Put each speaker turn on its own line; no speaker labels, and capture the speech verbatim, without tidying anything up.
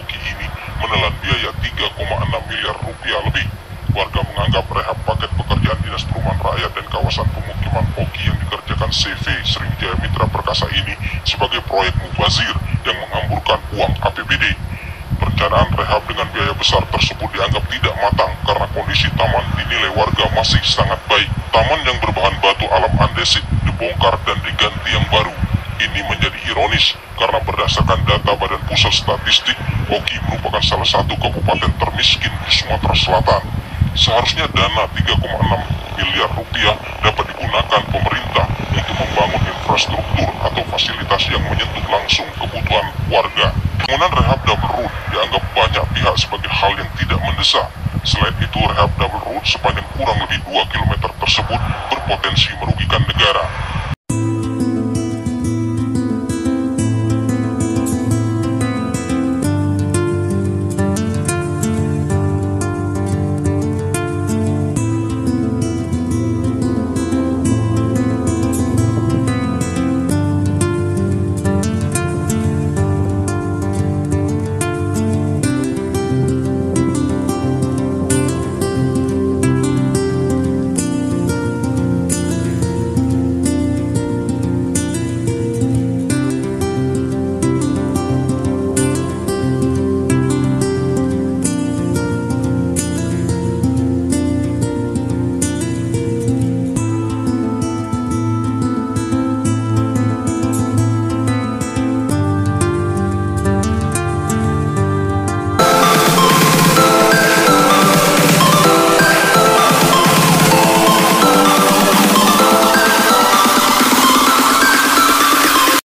Poki ini menelan biaya tiga koma enam miliar rupiah lebih. Warga menganggap rehab paket pekerjaan Dinas Perumahan Rakyat dan Kawasan Pemukiman Poki yang dikerjakan C V Sriwijaya Mitra Perkasa ini sebagai proyek mubazir yang menghamburkan uang A P B D. Perencanaan rehab dengan biaya besar tersebut dianggap tidak matang karena kondisi taman dinilai warga masih sangat baik. Taman yang berbahan batu alam andesit dibongkar dan diganti yang baru. Ini menjadi ironis karena berdasarkan data Badan Pusat Statistik, Poki merupakan salah satu kabupaten termiskin di Sumatera Selatan. Seharusnya dana tiga koma enam miliar rupiah dapat digunakan pemerintah untuk membangun infrastruktur atau fasilitas yang menyentuh langsung kebutuhan warga. Bangunan rehab double road dianggap banyak pihak sebagai hal yang tidak mendesak. Selain itu, rehab double road sepanjang kurang lebih dua kilometer tersebut berpotensi merugikan negara.